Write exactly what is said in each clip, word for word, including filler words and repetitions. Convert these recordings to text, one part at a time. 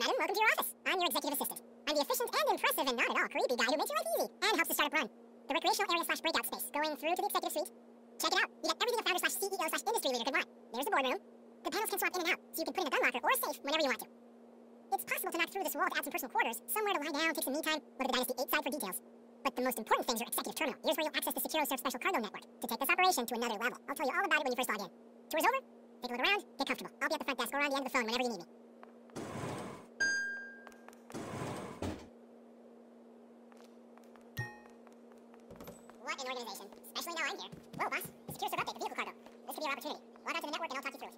Madam, welcome to your office. I'm your executive assistant. I'm the efficient and impressive and not at all creepy guy who makes your life easy and helps the startup run. The recreational area slash breakout space going through to the executive suite. Check it out. You get everything a founder slash C E O slash industry leader could want. There's the boardroom. The panels can swap in and out, so you can put in a gun locker or a safe whenever you want to. It's possible to knock through this wall to add some personal quarters, somewhere to lie down, take some me time, look at the Dynasty eight side for details. But the most important thing's your executive terminal. Here's where you'll access the SecuroServe special cargo network to take this operation to another level. I'll tell you all about it when you first log in. Tour's over, take a look around, get comfortable. I'll be at the front desk or on the end of the phone whenever you need me. What an organization. Especially now I'm here. Whoa, boss. The SecuroServe update, the vehicle cargo. This could be our opportunity. Log on to the network and I'll talk you through it.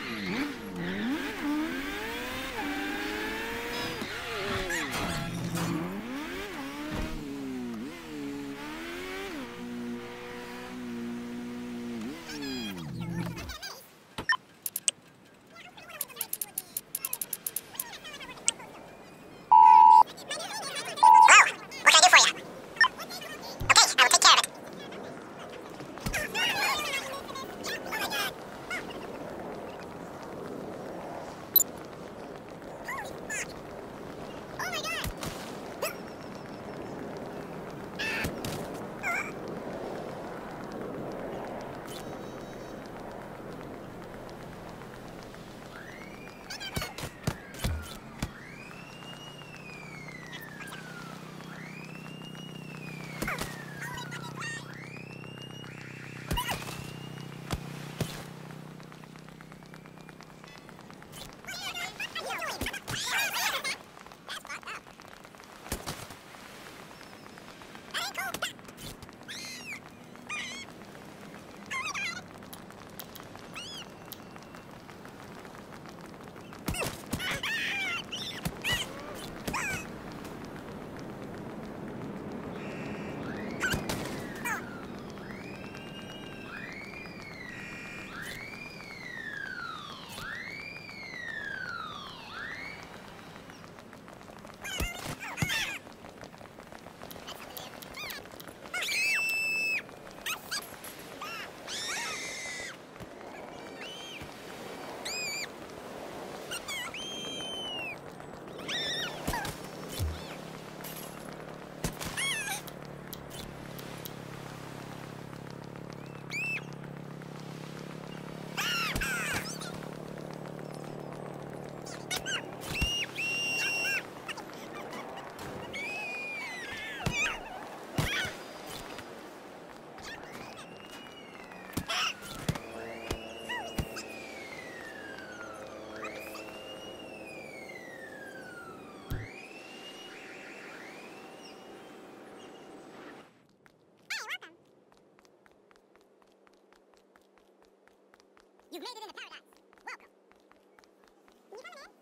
You've made it into paradise. Welcome. You coming in?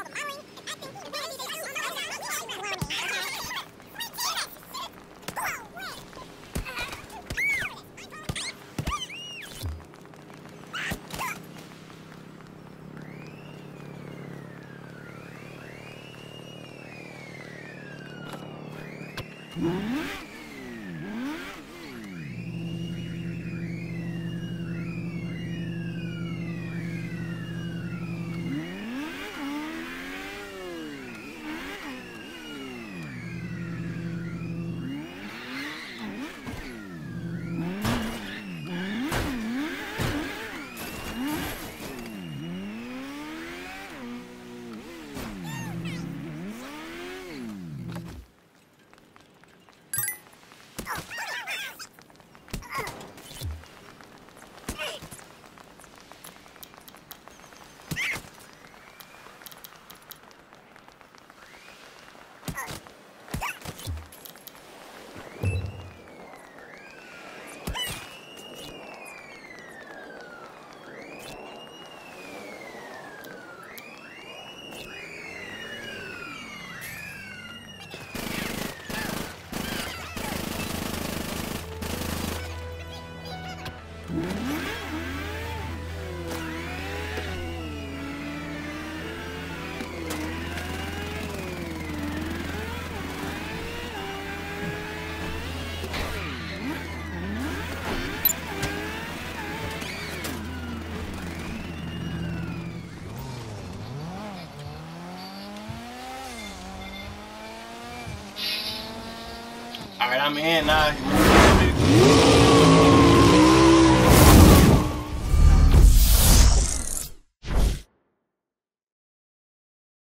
Alright, I'm in now.